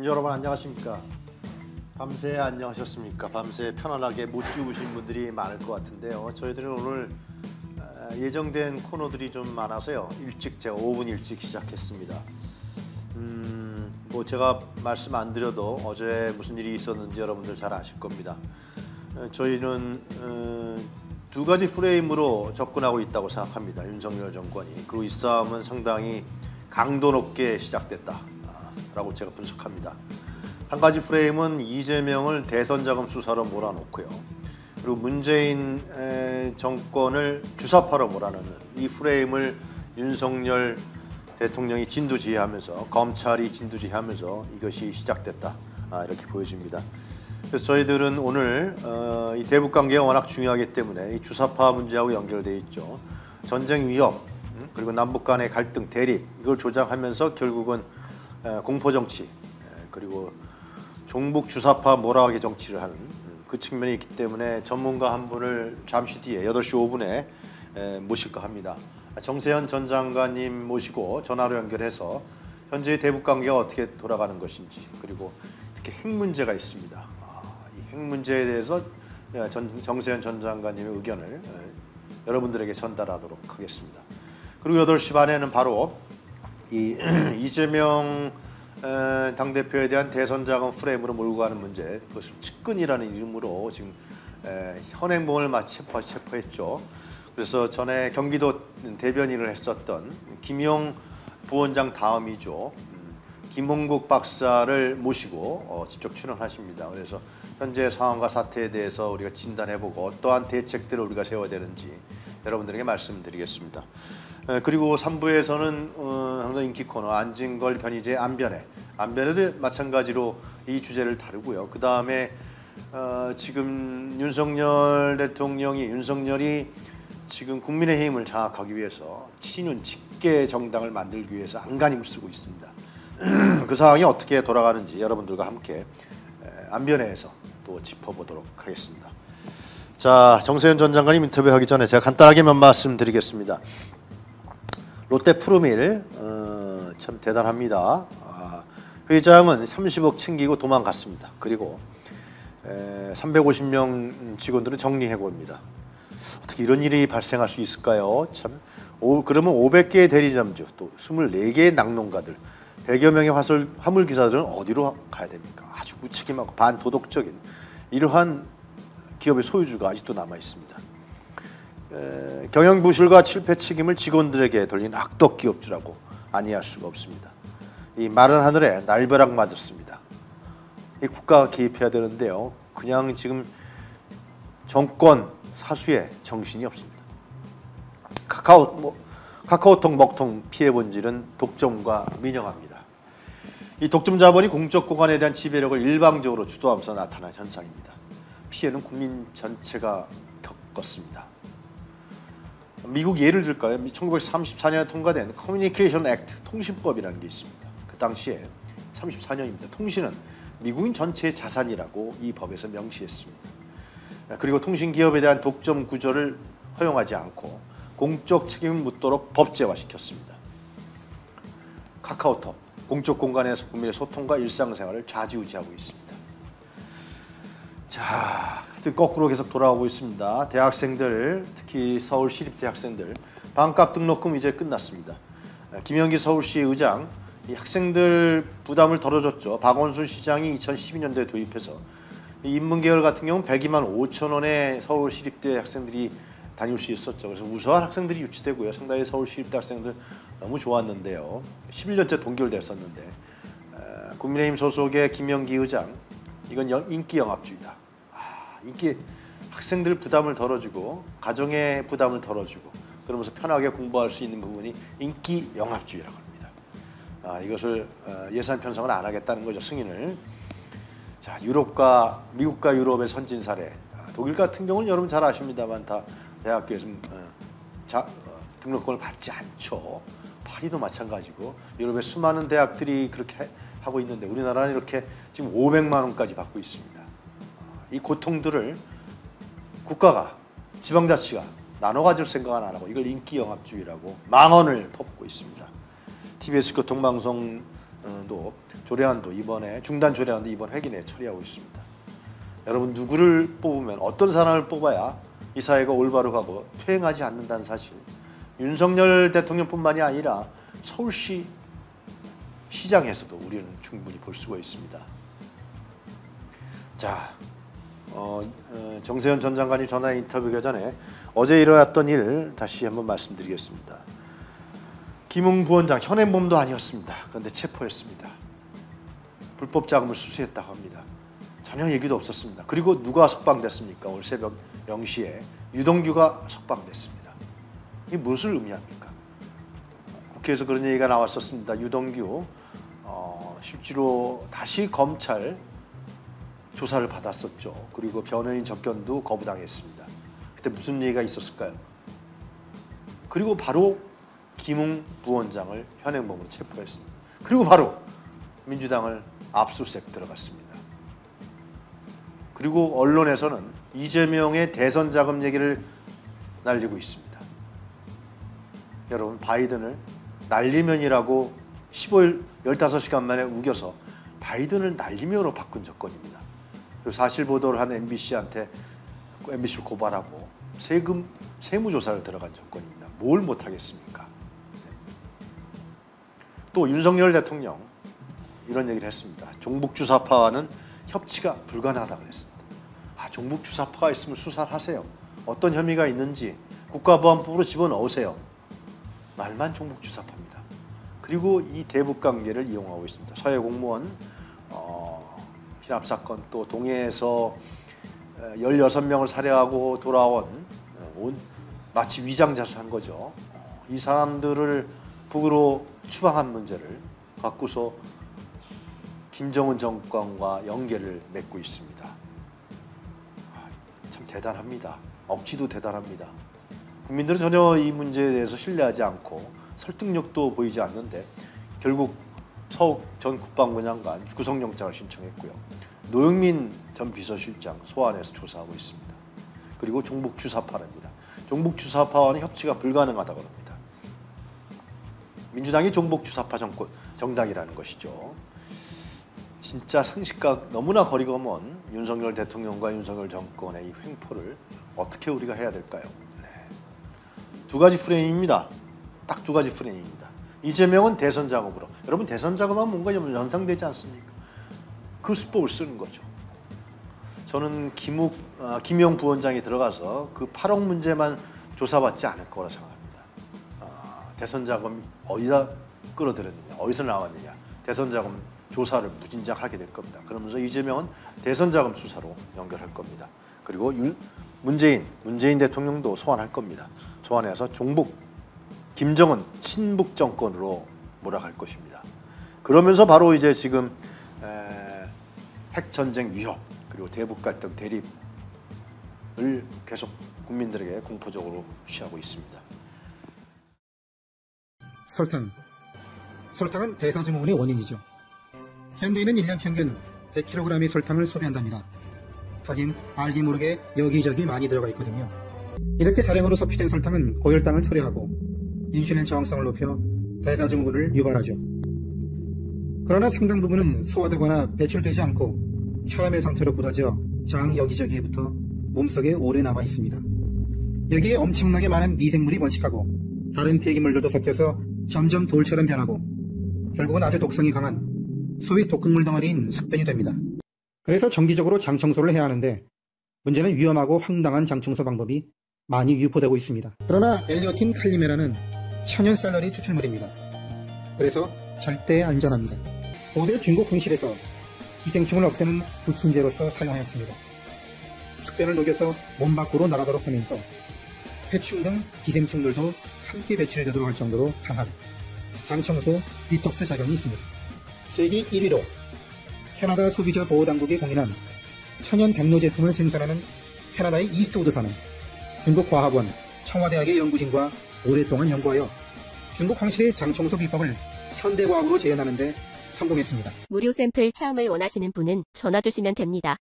여러분 안녕하십니까? 밤새 안녕하셨습니까? 밤새 편안하게 못 주무신 분들이 많을 것 같은데요. 저희들은 오늘 예정된 코너들이 좀 많아서요. 제가 5분 일찍 시작했습니다. 뭐 제가 말씀 안 드려도 어제 무슨 일이 있었는지 여러분들 잘 아실 겁니다. 저희는 두 가지 프레임으로 접근하고 있다고 생각합니다. 윤석열 정권이. 그 이 싸움은 상당히 강도 높게 시작됐다라고 제가 분석합니다. 한 가지 프레임은 이재명을 대선 자금 수사로 몰아놓고요. 그리고 문재인 정권을 주사파로 몰아넣는 이 프레임을 윤석열 대통령이 진두지휘하면서 검찰이 진두지휘하면서 이것이 시작됐다 이렇게 보여집니다. 그래서 저희들은 오늘 이 대북 관계가 워낙 중요하기 때문에 이 주사파 문제하고 연결되어 있죠. 전쟁 위협 그리고 남북 간의 갈등 대립 이걸 조장하면서 결국은 공포 정치 그리고 종북 주사파 몰아가기 정치를 하는 그 측면이 있기 때문에 전문가 한 분을 잠시 뒤에 8시 5분에 모실까 합니다. 정세현 전 장관님 모시고 전화로 연결해서 현재의 대북 관계가 어떻게 돌아가는 것인지 그리고 이렇게 핵 문제가 있습니다. 이 핵 문제에 대해서 정세현 전 장관님의 의견을 여러분들에게 전달하도록 하겠습니다. 그리고 8시 반에는 바로 이 이재명 당대표에 대한 대선 자금 프레임으로 몰고 가는 문제, 그것을 측근이라는 이름으로 지금 현행범을 마치 체포했죠. 그래서 전에 경기도 대변인을 했었던 김용 부원장 다음이죠. 김홍국 박사를 모시고 직접 출연하십니다. 그래서 현재 상황과 사태에 대해서 우리가 진단해보고 어떠한 대책들을 우리가 세워야 되는지 여러분들에게 말씀드리겠습니다. 그리고 3부에서는 항상 인기 코너 안진걸 변희재 안변에도 마찬가지로 이 주제를 다루고요. 그 다음에 지금 윤석열이 지금 국민의힘을 장악하기 위해서 친윤 직계 정당을 만들기 위해서 안간힘을 쓰고 있습니다. 그 상황이 어떻게 돌아가는지 여러분들과 함께 안변회에서 또 짚어보도록 하겠습니다. 자, 정세현 전 장관님 인터뷰하기 전에 제가 간단하게 몇 말씀 드리겠습니다. 롯데 푸르밀 참 대단합니다. 회장은 30억 챙기고 도망갔습니다. 그리고 350명 직원들은 정리해고입니다. 어떻게 이런 일이 발생할 수 있을까요? 참. 그러면 500개의 대리점주, 또 24개의 낙농가들, 100여 명의 화물 기사들은 어디로 가야 됩니까? 아주 무책임하고 반도덕적인 이러한 기업의 소유주가 아직도 남아 있습니다. 경영 부실과 실패 책임을 직원들에게 돌린 악덕 기업주라고 아니할 수가 없습니다. 이 마른 하늘에 날벼락 맞았습니다. 이 국가가 개입해야 되는데요. 그냥 지금 정권 사수에 정신이 없습니다. 카카오톡 먹통 피해 본질은 독점과 민영화입니다. 이 독점 자본이 공적 기관에 대한 지배력을 일방적으로 주도하면서 나타난 현상입니다. 피해는 국민 전체가 겪었습니다. 미국 예를 들까요? 1934년에 통과된 커뮤니케이션 액트 통신법이라는 게 있습니다. 그 당시에 34년입니다. 통신은 미국인 전체의 자산이라고 이 법에서 명시했습니다. 그리고 통신기업에 대한 독점 구조를 허용하지 않고 공적 책임을 묻도록 법제화시켰습니다. 카카오톡, 공적 공간에서 국민의 소통과 일상생활을 좌지우지하고 있습니다. 자, 하여튼 거꾸로 계속 돌아오고 있습니다. 대학생들, 특히 서울 시립대학생들 반값 등록금 이제 끝났습니다. 김영기 서울시 의장, 이 학생들 부담을 덜어줬죠. 박원순 시장이 2012년도에 도입해서 인문계열 같은 경우는 102만 5천 원에 서울 시립대 학생들이 다닐 수 있었죠. 그래서 우수한 학생들이 유치되고요. 상당히 서울 시립대 학생들 너무 좋았는데요. 11년째 동결됐었는데 국민의힘 소속의 김영기 의장, 이건 인기 영합주의다. 인기 학생들 부담을 덜어주고 가정의 부담을 덜어주고 그러면서 편하게 공부할 수 있는 부분이 인기 영합주의라고 합니다. 이것을 예산 편성을 안 하겠다는 거죠. 승인을. 자, 미국과 유럽의 선진 사례. 독일 같은 경우는 여러분 잘 아십니다만 다 대학교에서 등록금을 받지 않죠. 파리도 마찬가지고 유럽의 수많은 대학들이 그렇게 하고 있는데 우리나라는 이렇게 지금 500만 원까지 받고 있습니다. 이 고통들을 국가가, 지방자치가 나눠 가질 생각은 안 하고 이걸 인기 영합주의라고 망언을 퍼붓고 있습니다. TBS 교통방송 조례안도 이번에 중단 조례안도 이번 회기 내에 처리하고 있습니다. 여러분 누구를 뽑으면 어떤 사람을 뽑아야 이 사회가 올바로 가고 퇴행하지 않는다는 사실 윤석열 대통령뿐만이 아니라 서울시 시장에서도 우리는 충분히 볼 수가 있습니다. 자, 정세현 전 장관이 전화 인터뷰가 전에 어제 일어났던 일 다시 한번 말씀드리겠습니다. 김웅 부원장 현행범도 아니었습니다. 그런데 체포했습니다. 불법 자금을 수수했다고 합니다. 전혀 얘기도 없었습니다. 그리고 누가 석방됐습니까? 오늘 새벽 0시에 유동규가 석방됐습니다. 이게 무엇을 의미합니까? 국회에서 그런 얘기가 나왔었습니다. 유동규 실제로 다시 검찰 조사를 받았었죠. 그리고 변호인 접견도 거부당했습니다. 그때 무슨 얘기가 있었을까요? 그리고 바로 김웅 부원장을 현행범으로 체포했습니다. 그리고 바로 민주당을 압수수색 들어갔습니다. 그리고 언론에서는 이재명의 대선 자금 얘기를 날리고 있습니다. 여러분 바이든을 날리면이라고 15시간 만에 우겨서 바이든을 날리면으로 바꾼 정권입니다. 그리고 사실 보도를 한 MBC를 고발하고 세무조사를 들어간 정권입니다. 뭘 못하겠습니까? 또 윤석열 대통령 이런 얘기를 했습니다. 종북주사파와는 협치가 불가능하다고 그랬습니다. 종북주사파가 있으면 수사를 하세요. 어떤 혐의가 있는지 국가보안법으로 집어넣으세요. 말만 종북주사파입니다. 그리고 이 대북관계를 이용하고 있습니다. 서해 공무원 피납사건 또 동해에서 16명을 살해하고 돌아온 마치 위장자수한 거죠. 이 사람들을 북으로 추방한 문제를 갖고서 김정은 정권과 연계를 맺고 있습니다. 참 대단합니다. 억지도 대단합니다. 국민들은 전혀 이 문제에 대해서 신뢰하지 않고 설득력도 보이지 않는데 결국 서욱 전 국방부 장관 구속영장을 신청했고요. 노영민 전 비서실장 소환해서 조사하고 있습니다. 그리고 종북주사파랍니다. 종북주사파와는 협치가 불가능하다고 합니다. 민주당이 종북주사파 정당이라는 것이죠. 진짜 상식과 너무나 거리가 먼 윤석열 대통령과 윤석열 정권의 이 횡포를 어떻게 우리가 해야 될까요? 두 가지 프레임입니다. 딱 두 가지 프레임입니다. 이재명은 대선 자금으로. 여러분 대선 자금하면 뭔가 연상되지 않습니까? 그 수법을 쓰는 거죠. 저는 김용 부원장이 들어가서 그 8억 문제만 조사받지 않을 거라 생각합니다. 대선 자금 어디다 끌어들였느냐, 어디서 나왔느냐, 대선 자금 조사를 무진장하게 될 겁니다. 그러면서 이재명은 대선 자금 수사로 연결할 겁니다. 그리고 문재인 대통령도 소환할 겁니다. 소환해서 김정은 친북 정권으로 몰아갈 것입니다. 그러면서 바로 이제 지금 핵전쟁 위협 그리고 대북 갈등 대립을 계속 국민들에게 공포적으로 취하고 있습니다. 설탕은 대사증후군의 원인이죠. 현대인은 1년 평균 100kg의 설탕을 소비한답니다. 하긴 알게 모르게 여기저기 많이 들어가 있거든요. 이렇게 다량으로 섭취된 설탕은 고혈당을 초래하고 인슐린 저항성을 높여 대사증후군을 유발하죠. 그러나 상당 부분은 소화되거나 배출되지 않고 캐러멜 상태로 굳어져 장 여기저기에부터 몸속에 오래 남아 있습니다. 여기에 엄청나게 많은 미생물이 번식하고 다른 폐기물들도 섞여서 점점 돌처럼 변하고 결국은 아주 독성이 강한 소위 독극물 덩어리인 숙변이 됩니다. 그래서 정기적으로 장 청소를 해야 하는데 문제는 위험하고 황당한 장 청소 방법이 많이 유포되고 있습니다. 그러나 엘리오틴 칼리메라는 천연 샐러리 추출물입니다. 그래서 절대 안전합니다. 고대 중국 황실에서 기생충을 없애는 부침제로서 사용하였습니다. 숙변을 녹여서 몸 밖으로 나가도록 하면서 해충 등 기생충들도 함께 배출이 되도록 할 정도로 강한 장청소 디톡스 작용이 있습니다. 세계 1위로 캐나다 소비자 보호당국이 공인한 천연 당뇨 제품을 생산하는 캐나다의 이스트우드사는 중국 과학원 청와대학의 연구진과 오랫동안 연구하여 중국 황실의 장청소 비법을 현대과학으로 재현하는 데 성공했습니다. 무료 샘플 체험을 원하시는 분은 전화 주시면 됩니다.